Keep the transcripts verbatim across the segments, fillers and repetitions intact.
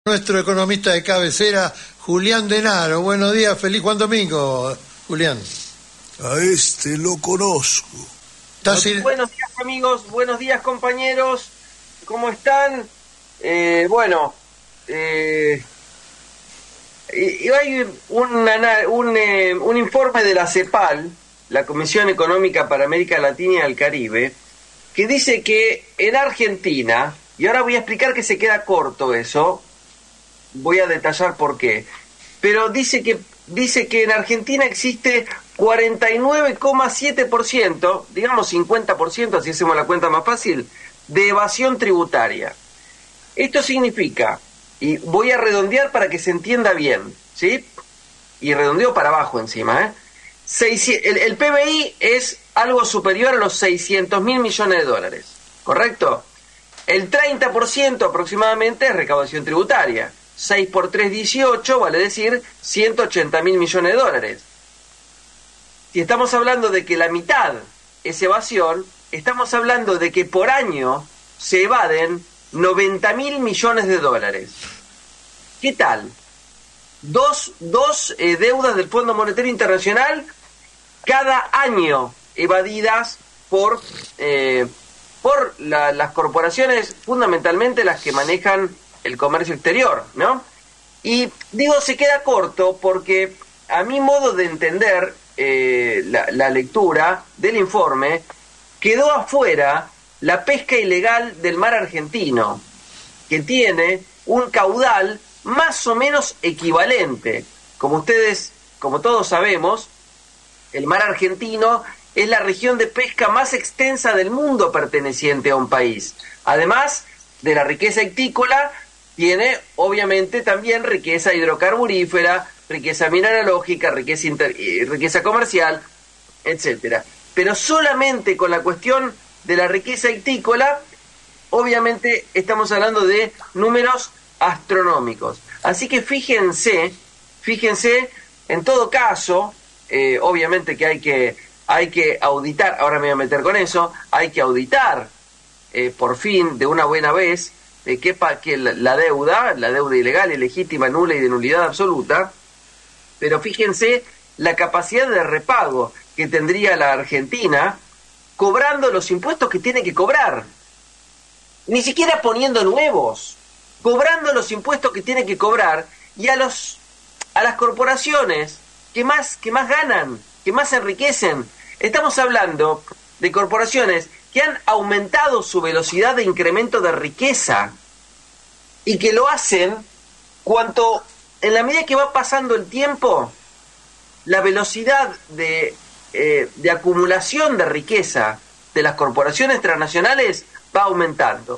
Nuestro economista de cabecera, Julián Denaro. Buenos días, feliz Juan Domingo, Julián. A este lo conozco. Ir... Buenos días, amigos, buenos días, compañeros. ¿Cómo están? Eh, bueno, eh, hay un, un, eh, un informe de la CEPAL, la Comisión Económica para América Latina y el Caribe, que dice que en Argentina, y ahora voy a explicar que se queda corto eso, voy a detallar por qué, pero dice que dice que en Argentina existe cuarenta y nueve coma siete por ciento, digamos cincuenta por ciento, así hacemos la cuenta más fácil, de evasión tributaria. Esto significa, y voy a redondear para que se entienda bien, ¿sí? Y redondeo para abajo encima, ¿eh? seiscientos, el, el P B I es algo superior a los seiscientos mil millones de dólares, ¿correcto? El treinta por ciento aproximadamente es recaudación tributaria. seis por tres, dieciocho, vale decir ciento ochenta mil millones de dólares. Si estamos hablando de que la mitad es evasión, estamos hablando de que por año se evaden noventa mil millones de dólares. ¿Qué tal? Dos, dos eh, deudas del Fondo Monetario Internacional cada año evadidas por, eh, por la, las corporaciones, fundamentalmente las que manejan el comercio exterior, ¿no? Y digo, se queda corto porque a mi modo de entender eh, la, la lectura del informe, quedó afuera la pesca ilegal del mar argentino, que tiene un caudal más o menos equivalente. Como ustedes, como todos sabemos, el mar argentino es la región de pesca más extensa del mundo perteneciente a un país. Además de la riqueza ictícola, tiene obviamente también riqueza hidrocarburífera, riqueza mineralógica, riqueza, inter, riqueza comercial, etcétera. Pero solamente con la cuestión de la riqueza ictícola, obviamente estamos hablando de números astronómicos. Así que fíjense, fíjense, en todo caso, eh, obviamente que hay que hay que auditar, ahora me voy a meter con eso, hay que auditar eh, por fin, de una buena vez, de que, que la, la deuda, la deuda ilegal, ilegítima, nula y de nulidad absoluta, pero fíjense la capacidad de repago que tendría la Argentina cobrando los impuestos que tiene que cobrar, ni siquiera poniendo nuevos, cobrando los impuestos que tiene que cobrar, y a los a las corporaciones que más que más ganan, que más se enriquecen. Estamos hablando de corporaciones que han aumentado su velocidad de incremento de riqueza y que lo hacen cuanto, en la medida que va pasando el tiempo, la velocidad de, eh, de acumulación de riqueza de las corporaciones transnacionales va aumentando.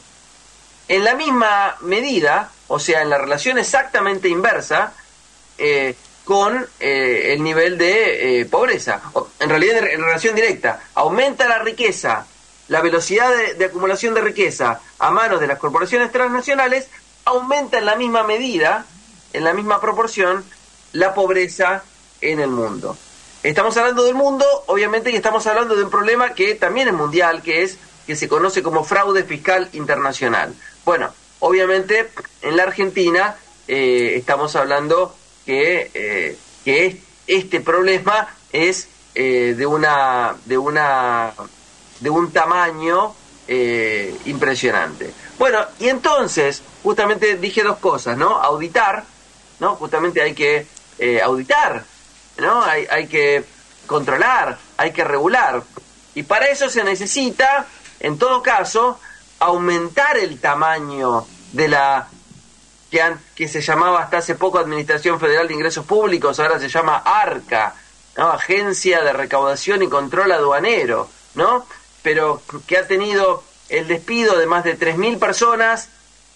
En la misma medida, o sea, en la relación exactamente inversa, eh, con eh, el nivel de eh, pobreza. O, en realidad, en, en relación directa, aumenta la riqueza, la velocidad de, de acumulación de riqueza a manos de las corporaciones transnacionales, aumenta en la misma medida, en la misma proporción, la pobreza en el mundo. Estamos hablando del mundo, obviamente, y estamos hablando de un problema que también es mundial, que es que se conoce como fraude fiscal internacional. Bueno, obviamente, en la Argentina eh, estamos hablando que, eh, que es, este problema es eh, de una de una de un tamaño eh, impresionante. Bueno, y entonces, justamente dije dos cosas, ¿no? Auditar, ¿no? Justamente hay que eh, auditar, ¿no? Hay, hay que controlar, hay que regular. Y para eso se necesita, en todo caso, aumentar el tamaño de la que, han, que se llamaba hasta hace poco Administración Federal de Ingresos Públicos, ahora se llama ARCA, ¿no? Agencia de Recaudación y Control Aduanero, ¿no? Pero que ha tenido el despido de más de tres mil personas,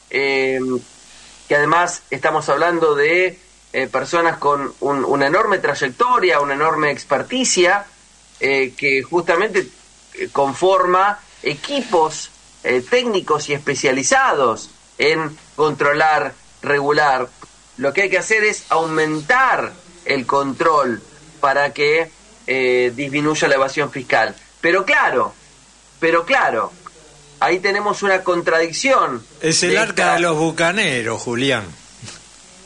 eh, que además estamos hablando de eh, personas con un, una enorme trayectoria, una enorme experticia, eh, que justamente conforma equipos eh, técnicos y especializados en controlar, regular. Lo que hay que hacer es aumentar el control para que eh, disminuya la evasión fiscal. Pero claro, pero claro, ahí tenemos una contradicción. Es el arca de los bucaneros, Julián.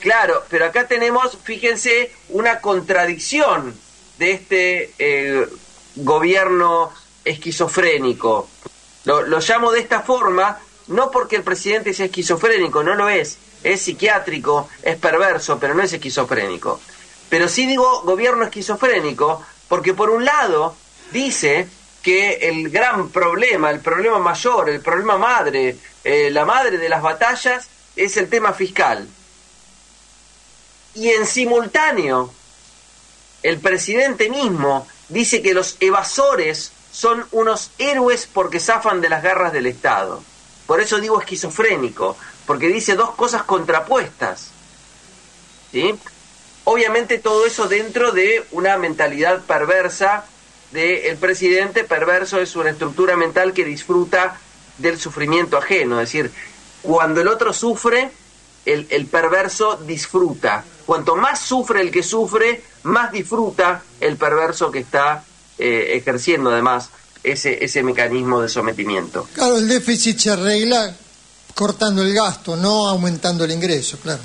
Claro, pero acá tenemos, fíjense, una contradicción de este eh, gobierno esquizofrénico. Lo, lo llamo de esta forma, no porque el presidente sea esquizofrénico, no lo es, es psiquiátrico, es perverso, pero no es esquizofrénico. Pero sí digo gobierno esquizofrénico porque por un lado dice que el gran problema, el problema mayor, el problema madre, eh, la madre de las batallas es el tema fiscal. Y en simultáneo, el presidente mismo dice que los evasores son unos héroes porque zafan de las garras del Estado. Por eso digo esquizofrénico, porque dice dos cosas contrapuestas. ¿Sí? Obviamente todo eso dentro de una mentalidad perversa del presidente. Perverso es una estructura mental que disfruta del sufrimiento ajeno. Es decir, cuando el otro sufre, el, el perverso disfruta. Cuanto más sufre el que sufre, más disfruta el perverso que está eh, ejerciendo además ese, ese mecanismo de sometimiento. Claro, el déficit se arregla cortando el gasto, no aumentando el ingreso, claro.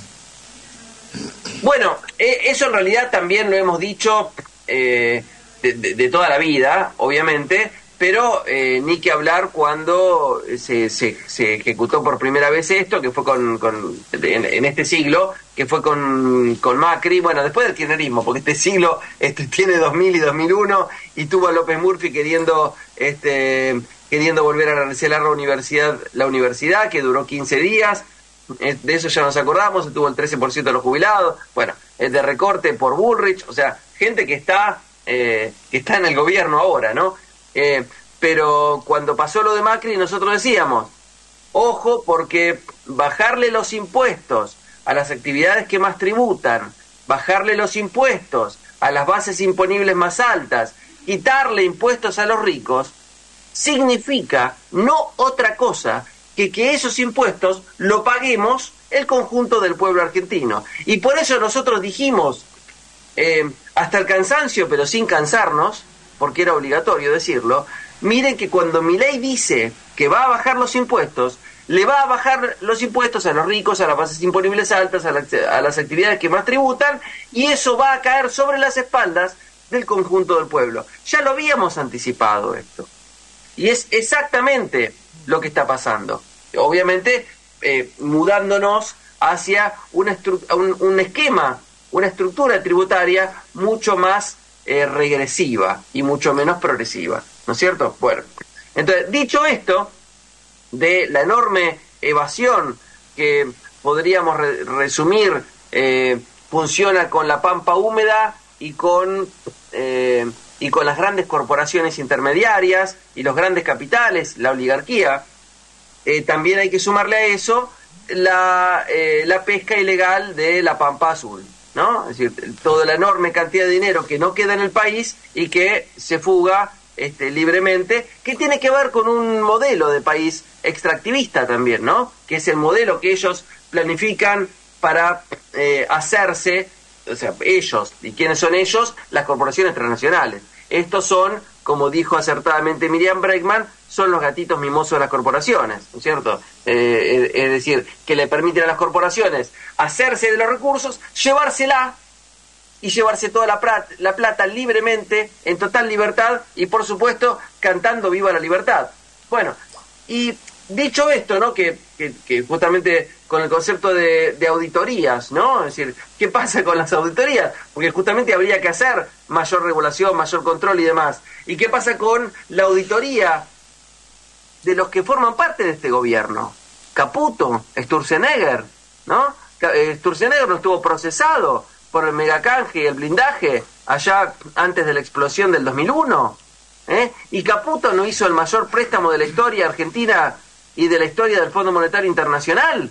Bueno, eh, eso en realidad también lo hemos dicho eh, de, de, de toda la vida, obviamente, pero eh, ni que hablar cuando se, se, se ejecutó por primera vez esto, que fue con, con en, en este siglo, que fue con, con Macri, bueno, después del kirchnerismo, porque este siglo este, tiene dos mil y dos mil uno, y tuvo a López Murphy queriendo este queriendo volver a realizar la universidad, la universidad, que duró quince días, de eso ya nos acordamos, se tuvo el trece por ciento de los jubilados, bueno, el de recorte por Bullrich, o sea, gente que está, eh, que está en el gobierno ahora, ¿no? Eh, pero cuando pasó lo de Macri nosotros decíamos, ojo, porque bajarle los impuestos a las actividades que más tributan, bajarle los impuestos a las bases imponibles más altas, quitarle impuestos a los ricos, significa no otra cosa que que esos impuestos lo paguemos el conjunto del pueblo argentino. Y por eso nosotros dijimos, eh, hasta el cansancio, pero sin cansarnos, porque era obligatorio decirlo, miren que cuando Milei dice que va a bajar los impuestos, le va a bajar los impuestos a los ricos, a las bases imponibles altas, a, la, a las actividades que más tributan, y eso va a caer sobre las espaldas del conjunto del pueblo. Ya lo habíamos anticipado esto. Y es exactamente lo que está pasando. Obviamente, eh, mudándonos hacia una estru- un, un esquema, una estructura tributaria mucho más eh, regresiva y mucho menos progresiva, ¿no es cierto? Bueno, entonces, dicho esto, de la enorme evasión que podríamos re- resumir, eh, funciona con la pampa húmeda y con... Eh, y con las grandes corporaciones intermediarias y los grandes capitales, la oligarquía, eh, también hay que sumarle a eso la, eh, la pesca ilegal de la Pampa Azul, ¿no? Es decir, toda la enorme cantidad de dinero que no queda en el país y que se fuga este, libremente, que tiene que ver con un modelo de país extractivista también, ¿no? Que es el modelo que ellos planifican para eh, hacerse. O sea, ellos, ¿y quiénes son ellos? Las corporaciones transnacionales. Estos son, como dijo acertadamente Miriam Bregman, son los gatitos mimosos de las corporaciones, ¿no es cierto? Eh, es decir, que le permiten a las corporaciones hacerse de los recursos, llevársela y llevarse toda la plata, la plata libremente, en total libertad y, por supuesto, cantando viva la libertad. Bueno, y dicho esto, ¿no? Que, que, que justamente con el concepto de, de auditorías, ¿no? Es decir, ¿qué pasa con las auditorías? Porque justamente habría que hacer mayor regulación, mayor control y demás. ¿Y qué pasa con la auditoría de los que forman parte de este gobierno? Caputo, Sturzenegger, ¿no? Sturzenegger no estuvo procesado por el megacanje y el blindaje allá antes de la explosión del dos mil uno, ¿eh? Y Caputo no hizo el mayor préstamo de la historia argentina y de la historia del Fondo Monetario Internacional,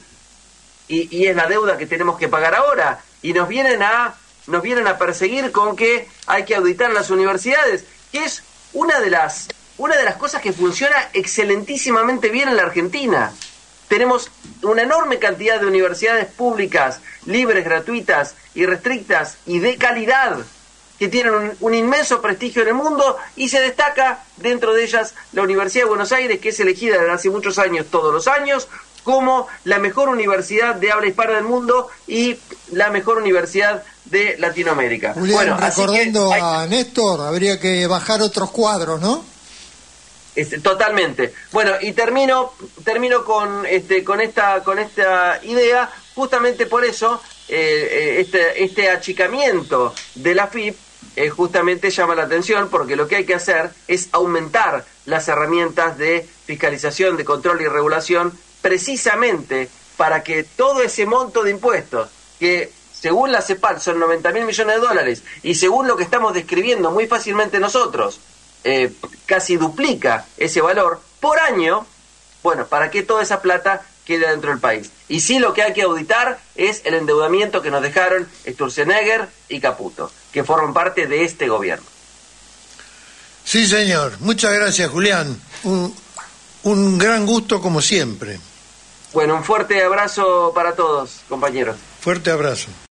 y, y es la deuda que tenemos que pagar ahora, y nos vienen a nos vienen a perseguir con que hay que auditar las universidades, que es una de las una de las cosas que funciona excelentísimamente bien en la Argentina. Tenemos una enorme cantidad de universidades públicas, libres, gratuitas, irrestrictas y de calidad, que tienen un, un inmenso prestigio en el mundo, y se destaca dentro de ellas la Universidad de Buenos Aires, que es elegida desde hace muchos años, todos los años, como la mejor universidad de habla hispana del mundo, y la mejor universidad de Latinoamérica. Julián, bueno, recordando así que hay... a Néstor, habría que bajar otros cuadros, ¿no? Este, totalmente. Bueno, y termino termino con este con esta con esta idea, justamente por eso eh, este este achicamiento de la A F I P eh, justamente llama la atención, porque lo que hay que hacer es aumentar las herramientas de fiscalización, de control y regulación, precisamente para que todo ese monto de impuestos, que según la CEPAL son noventa mil millones de dólares, y según lo que estamos describiendo muy fácilmente nosotros, eh, casi duplica ese valor por año, bueno, para que toda esa plata quede dentro del país. Y sí, lo que hay que auditar es el endeudamiento que nos dejaron Sturzenegger y Caputo, que forman parte de este gobierno. Sí, señor. Muchas gracias, Julián. Un, un gran gusto como siempre. Bueno, un fuerte abrazo para todos, compañeros. Fuerte abrazo.